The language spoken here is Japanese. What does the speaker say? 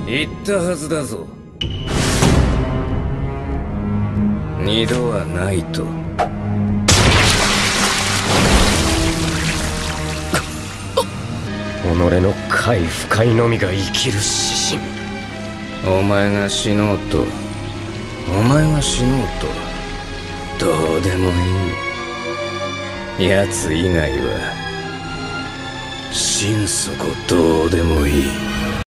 言ったはずだぞ。二度はないと。己の快不快のみが生きる指針。お前が死のうと、お前が死のうと、どうでもいい。奴以外は心底どうでもいい。